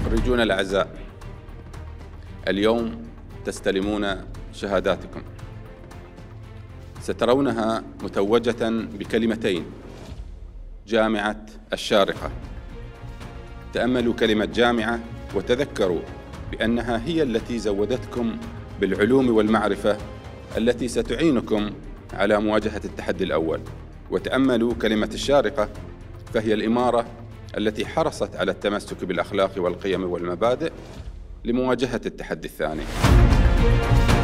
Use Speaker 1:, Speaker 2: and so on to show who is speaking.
Speaker 1: خريجون الأعزاء، اليوم تستلمون شهاداتكم. سترونها متوجة بكلمتين: جامعة الشارقة. تأملوا كلمة جامعة وتذكروا بأنها هي التي زودتكم بالعلوم والمعرفة التي ستعينكم على مواجهة التحدي الأول. وتأملوا كلمة الشارقة، فهي الإمارة التي حرصت على التمسك بالأخلاق والقيم والمبادئ لمواجهة التحدي الثاني.